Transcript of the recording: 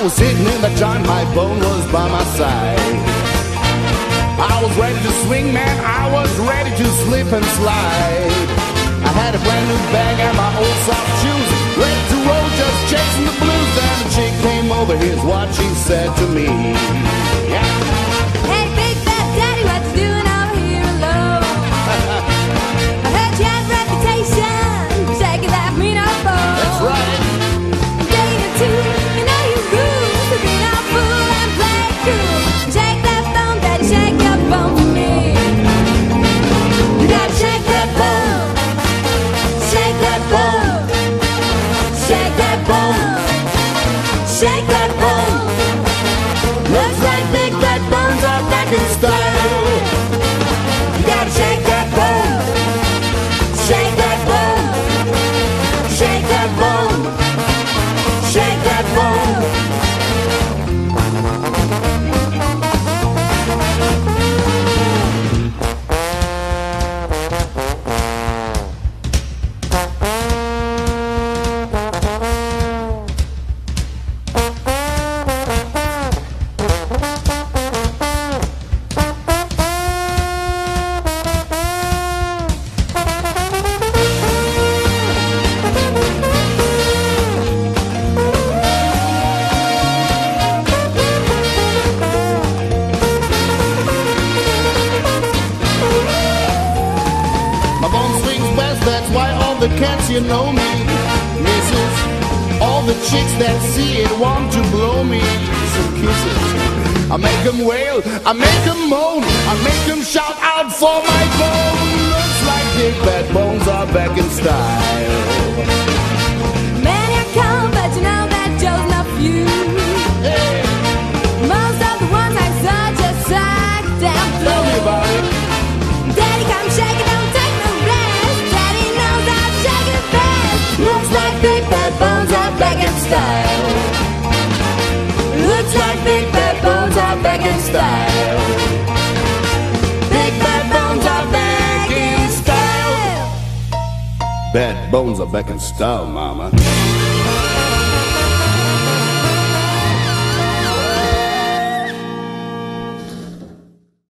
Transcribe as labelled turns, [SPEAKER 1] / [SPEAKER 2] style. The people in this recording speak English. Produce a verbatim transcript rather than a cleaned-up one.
[SPEAKER 1] was sitting in the joint, my bone was by my side. I was ready to swing, man, I was ready to slip and slide. I had a brand new bag and my old soft shoes, ready to roll, just chasing the blues. Then the chick came over, here's what she said to me. Yeah.
[SPEAKER 2] Hey, big fat daddy, what you doing over here alone? I heard you had a reputation for shaking that mean old bone.
[SPEAKER 1] That's right.
[SPEAKER 2] Dating too, you know you rude, to be no fool and play it cool. Shake that bone, daddy, shake your bone for me. You gotta shake that bone, shake that bone, shake that bone, shake that bone. Looks like big fat bones are back in style. You gotta shake that bone, shake that bone, shake that bone, shake that bone.
[SPEAKER 1] The cats, you know me, missus. All the chicks that see it want to blow me some kisses. I make them wail, I make them moan, I make them shout out for my bone. Looks like big fat bones are back in style.
[SPEAKER 2] Man, here come, but you know that Joe's not few.
[SPEAKER 1] Hey.
[SPEAKER 2] Most of the ones I saw just sucked down through.
[SPEAKER 1] Tell me about it.
[SPEAKER 2] Daddy, come shake it, don't take no rest. Daddy knows I'll shake it fast. Looks like big fat bones are back in style. Looks like big fat bones are back in style. Big fat bones are back in style.
[SPEAKER 1] Bad bones are back in style, mama.